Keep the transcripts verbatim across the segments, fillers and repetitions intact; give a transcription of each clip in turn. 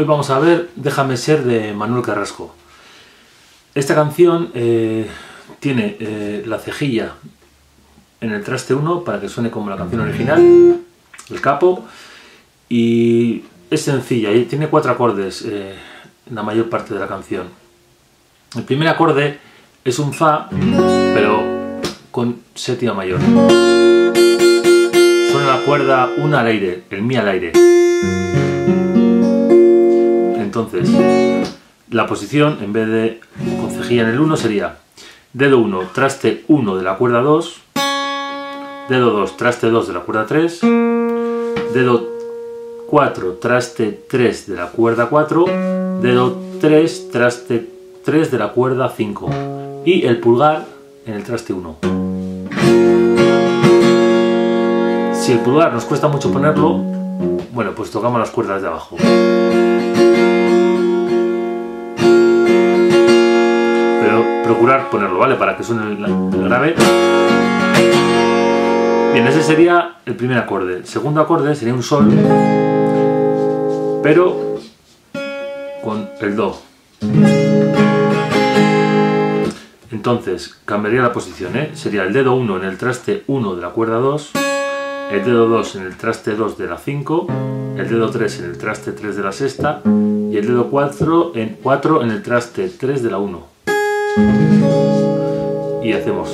Hoy vamos a ver Déjame ser de Manuel Carrasco. Esta canción eh, tiene eh, la cejilla en el traste uno para que suene como la canción original, el capo, y es sencilla y tiene cuatro acordes eh, en la mayor parte de la canción. El primer acorde es un Fa, pero con séptima mayor. Suena la cuerda una al aire, el Mi al aire. Entonces, la posición, en vez de con cejilla en el uno, sería dedo uno, traste uno de la cuerda dos, dedo dos, traste dos de la cuerda tres, dedo cuatro, traste tres de la cuerda cuatro, dedo tres, traste tres de la cuerda cinco y el pulgar en el traste uno. Si el pulgar nos cuesta mucho ponerlo, bueno, pues tocamos las cuerdas de abajo. Pero procurar ponerlo, ¿vale? Para que suene el, el grave. Bien, ese sería el primer acorde. El segundo acorde sería un Sol, pero con el Do. Entonces, cambiaría la posición, ¿eh? Sería el dedo uno en el traste uno de la cuerda dos, el dedo dos en el traste dos de la cinco, el dedo tres en el traste tres de la sexta y el dedo cuatro en, cuatro en el traste tres de la uno. Y hacemos.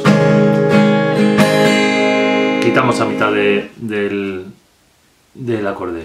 Quitamos a mitad de, del, del acorde.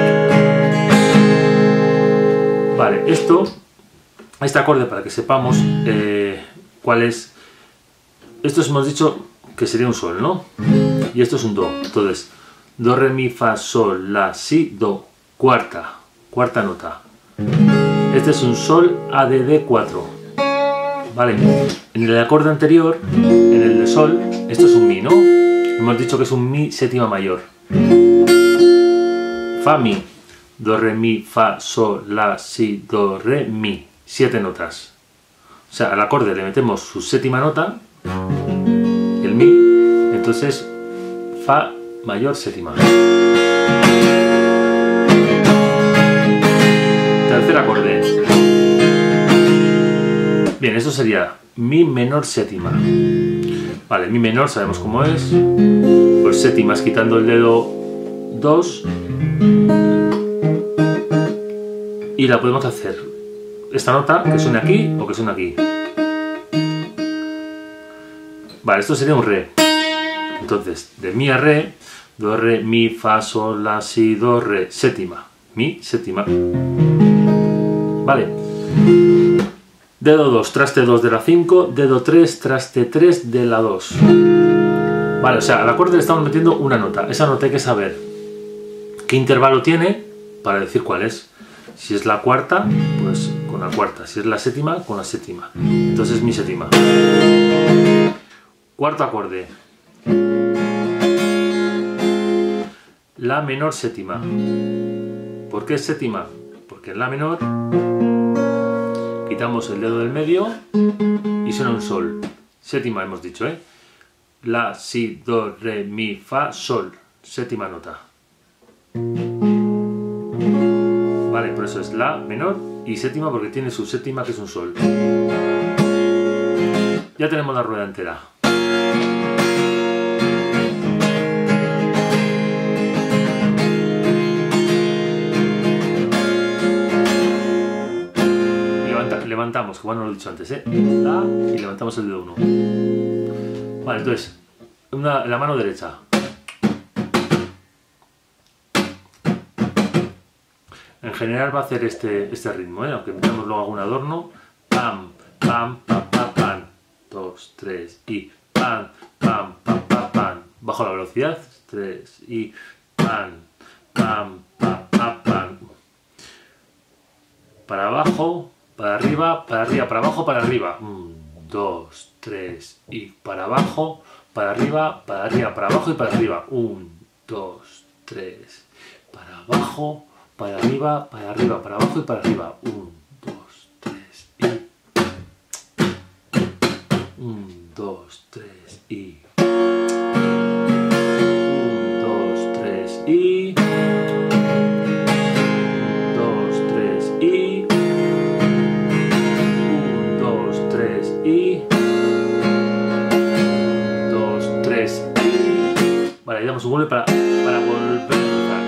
Vale, esto, este acorde para que sepamos eh, cuál es. Esto hemos dicho que sería un Sol, ¿no? Y esto es un Do. Entonces, Do, Re, Mi, Fa, Sol, La, Si, Do. Cuarta, cuarta nota. Este es un Sol, A, D, D, cuatro. Vale, en el acorde anterior, en el de Sol, esto es un Mi, ¿no? Hemos dicho que es un Mi séptima mayor. Fa, Mi. Do, Re, Mi, Fa, Sol, La, Si, Do, Re, Mi. Siete notas. O sea, al acorde le metemos su séptima nota, el Mi, entonces Fa mayor séptima. Tercer acorde. Bien, eso sería Mi menor séptima. Vale, Mi menor sabemos cómo es. Pues séptimas quitando el dedo dos. Y la podemos hacer esta nota que suene aquí o que suene aquí. Vale, esto sería un Re. Entonces, de Mi a Re, Do, Re, Mi, Fa, Sol, La, Si, Do, Re, séptima. Mi, séptima. Vale. Dedo dos, traste dos de la cinco, dedo tres, traste tres de la dos. Vale, o sea, al acorde le estamos metiendo una nota. Esa nota hay que saber qué intervalo tiene para decir cuál es. Si es la cuarta, pues con la cuarta. Si es la séptima, con la séptima. Entonces Mi séptima. Cuarto acorde. La menor séptima. ¿Por qué es séptima? Porque en La menor quitamos el dedo del medio y suena un Sol. Séptima hemos dicho, ¿eh? La, Si, Do, Re, Mi, Fa, Sol. Séptima nota. Vale, por eso es La menor y séptima porque tiene su séptima que es un Sol. Ya tenemos la rueda entera. Levantamos, como no lo he dicho antes, ¿eh? La, y levantamos el dedo uno. Vale, entonces, una, la mano derecha. En general va a hacer este, este ritmo, ¿eh? Aunque metamos luego algún adorno. Pam, pam, pam, pam, pam. Dos, tres y pam, pam, pam, pam, pam. Bajo la velocidad. Tres y pam, pam, pam, pam, pam. Para abajo. Para arriba, para arriba, para abajo, para arriba. Un, dos, tres y para abajo, para arriba, para arriba, para abajo y para arriba. Un, dos, tres. Para abajo, para arriba, para arriba, para abajo y para arriba. Un, dos, tres y. Un, dos, tres y. Un, dos, tres y. Dos, tres vuelve para, para volver a empezar.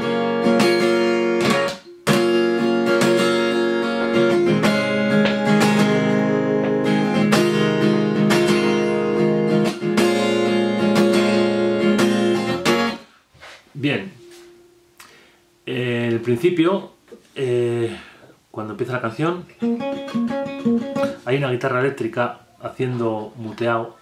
Bien, en el principio, eh, cuando empieza la canción, hay una guitarra eléctrica haciendo muteado.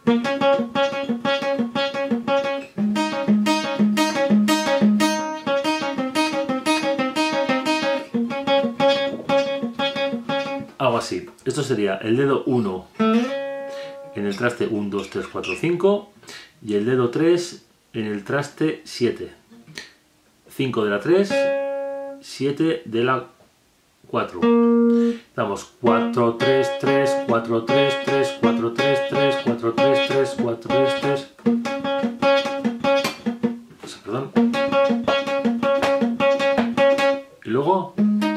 Algo así. Esto sería el dedo uno en el traste uno, dos, tres, cuatro, cinco y el dedo tres en el traste siete. cinco de la tres, siete de la cuatro. Damos cuatro, tres, tres, cuatro, tres, tres, cuatro, tres, tres, cuatro, tres, tres, cuatro, tres, tres. Perdón. Y luego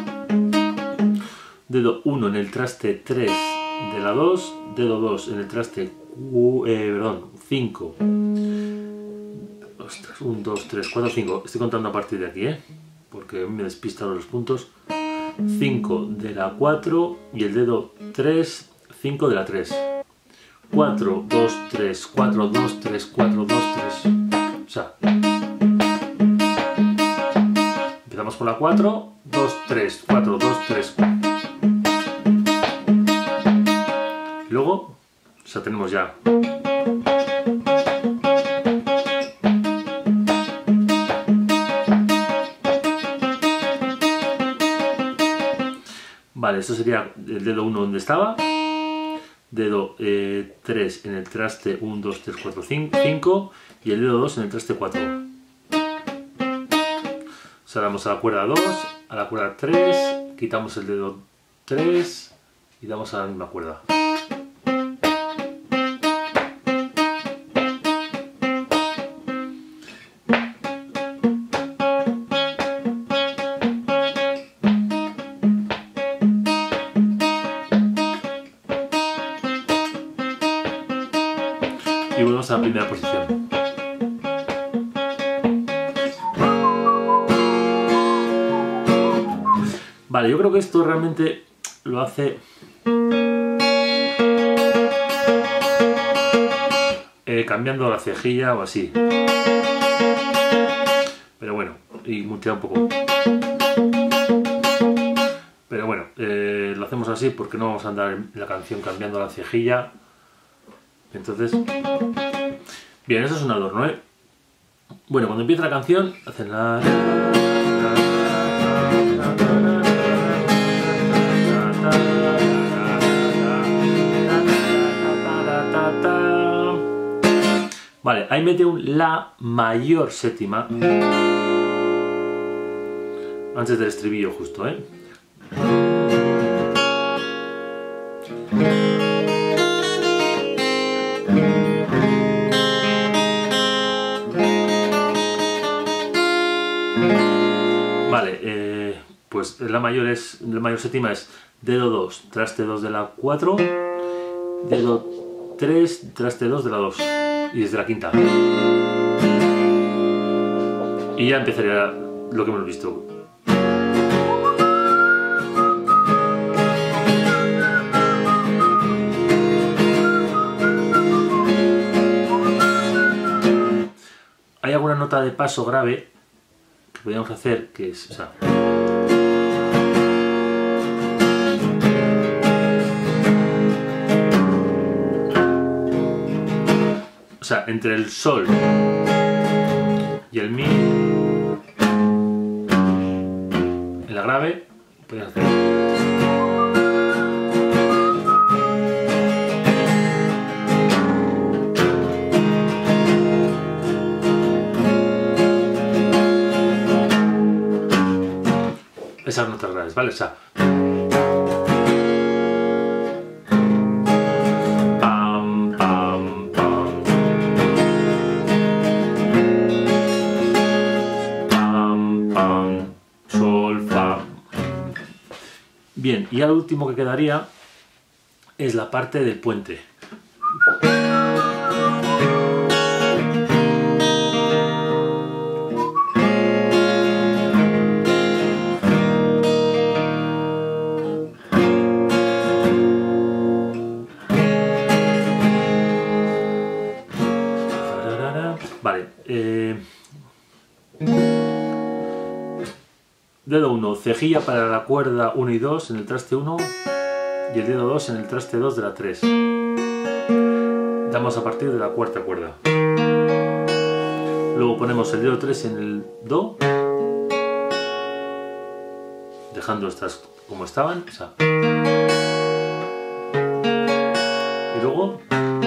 dedo uno en el traste tres de la dos, dedo dos en el traste eh, perdón, cinco. Ostras, uno, dos, tres, cuatro, cinco. Estoy contando a partir de aquí, ¿eh? Porque me despistan los puntos. cinco de la cuatro y el dedo tres, cinco de la tres. cuatro, dos, tres, cuatro, dos, tres, cuatro, dos, tres. O sea, empezamos con la cuatro, dos, tres, cuatro, dos, tres. Luego, o sea, tenemos ya. Vale, esto sería el dedo uno donde estaba, dedo eh, tres en el traste uno, dos, tres, cuatro, cinco y el dedo dos en el traste cuatro. O sea, damos a la cuerda dos, a la cuerda tres, quitamos el dedo tres y damos a la misma cuerda. Y volvemos a la primera posición. Vale, yo creo que esto realmente lo hace eh, cambiando la cejilla o así. Pero bueno, y mutea un poco. Pero bueno, eh, lo hacemos así porque no vamos a andar en la canción cambiando la cejilla. Entonces, bien, eso es un adorno, ¿eh? Bueno, cuando empieza la canción, hacen la... Vale, ahí mete un la mayor séptima antes del estribillo justo, ¿eh? Vale, eh, pues la mayor es la mayor séptima es dedo dos, traste dos de la cuatro, dedo tres, traste dos de la dos y desde la quinta. Y ya empezaría lo que hemos visto. Hay alguna nota de paso grave que podríamos hacer, que es, o sea, o sea, entre el sol y el mi en la grave podríamos hacer. Esas notas graves, ¿vale? O sea, pam, pam, pam, pam, pam, sol, fa. Bien, y al último que quedaría es la parte del puente. dedo uno, cejilla para la cuerda uno y dos en el traste uno y el dedo dos en el traste dos de la tres. Damos a partir de la cuarta cuerda. Luego ponemos el dedo tres en el do, dejando estas como estaban, o sea. Y luego,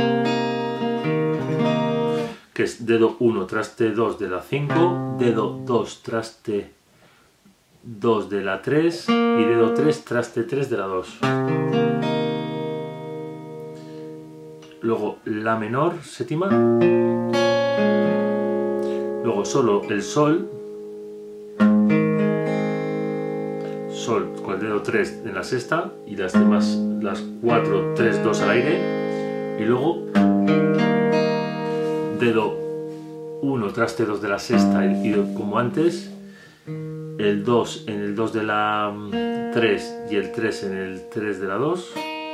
que es dedo uno, traste dos de la cinco, dedo dos, traste dos de la tres y dedo tres, traste tres de la dos. Luego la menor, séptima. Luego solo el sol. Sol con el dedo tres en la sexta y las demás, las cuatro, tres, dos al aire. Y luego dedo uno, traste dos de la sexta y como antes. El dos en el dos de la tres y el tres en el tres de la dos.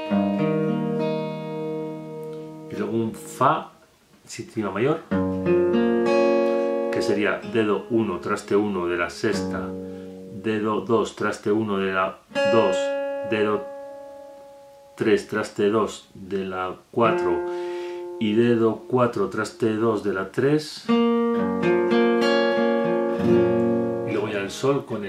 Y luego un fa, séptima mayor, que sería dedo uno, traste uno de la sexta, dedo dos, traste uno de la dos, dedo tres, traste dos de la cuatro y dedo cuatro, traste dos de la tres. Y luego ya el sol con el,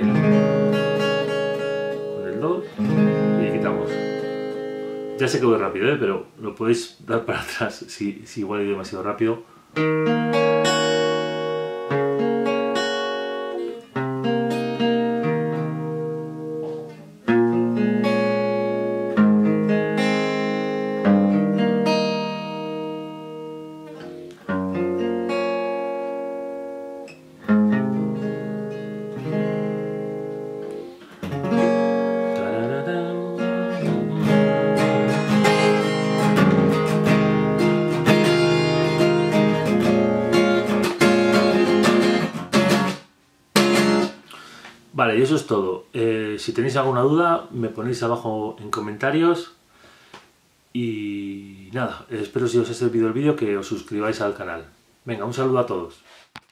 con el do y quitamos. Ya sé que voy rápido, ¿eh? Pero lo podéis dar para atrás si, si igual he ido demasiado rápido. Vale, y eso es todo. Eh, si tenéis alguna duda, me ponéis abajo en comentarios. Y nada, espero si os ha servido el vídeo que os suscribáis al canal. Venga, un saludo a todos.